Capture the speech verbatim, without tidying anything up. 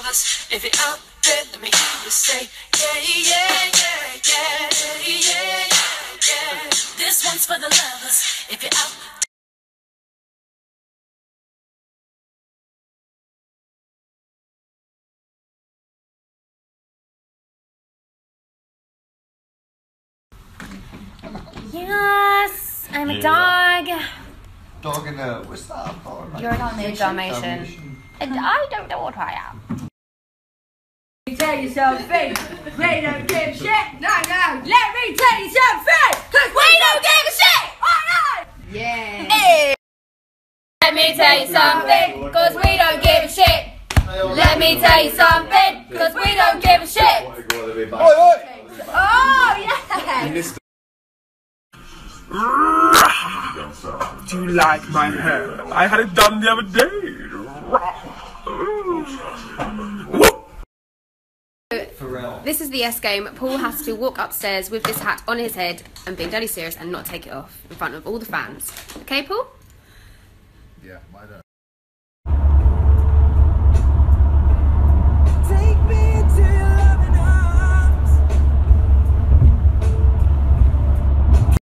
lovers. If you're out there, let me hear you say, yeah, yeah, yeah, yeah, yeah, yeah, yeah. This one's for the lovers. If you're out. Yes, I'm a dog. Dog in a, what's that? Dog, You're not a Dalmatian. And I don't know what I am. Let me tell you something. We don't give a shit. No, no. Let me tell you something. Cause we don't give a shit. Alright. Yeah. Hey. Let me tell you something. Cause we don't give a shit. Let me tell you something. Cause we don't give a shit. Oh, yeah. Do you like my hair? I had it done the other day. This is the S game. Paul has to walk upstairs with this hat on his head and being deadly serious and not take it off in front of all the fans. Okay, Paul? Yeah, I don't.